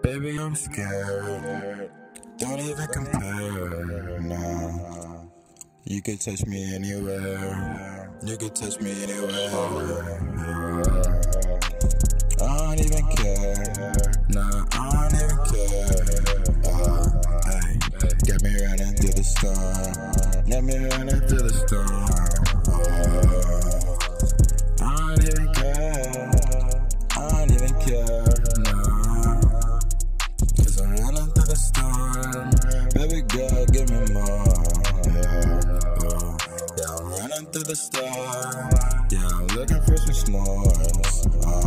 Baby, I'm scared. Don't even compare, nah. You could touch me anywhere. You could touch me anywhere. I don't even care. Nah, I don't even care. Hey, get me running through the storm. Get me running through the storm. I don't even care. I don't even care. Nah, 'cause I'm running through the storm. Baby girl, give me more. Yeah, I'm running through the storm. Yeah, I'm looking for some s'mores.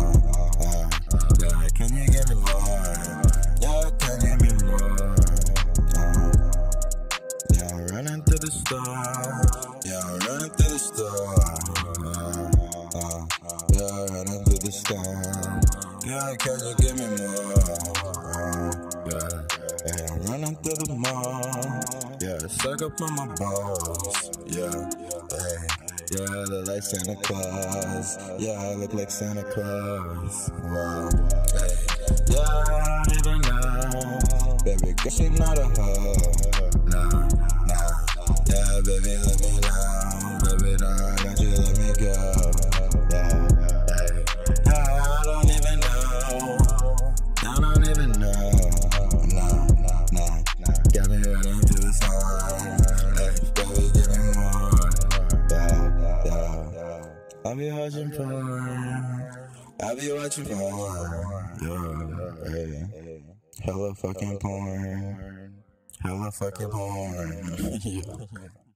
Yeah, can you give me more? Yeah, can you give me more? Yeah, I'm running through the storm. Yeah, I'm running through the storm. Yeah, running through the storm. Yeah, can you give me more? Yeah, I'm running through the mall. Yeah, suck up on my balls. Yeah, hey. Yeah, I look like Santa Claus. Yeah, I look like Santa Claus. Wow. Hey. Yeah, I don't even know. Baby girl, she not a hoe. Nah. Yeah, baby, let me know. Baby, don't you let me go. Yeah, hey. Yeah, I don't even know. I don't even know. Nah. Got me running through the storm. Hey, baby, give me more. Yeah. I be watching porn. I be watching porn. Yeah, hey. Hella fucking porn. Hella fucking porn. Yeah.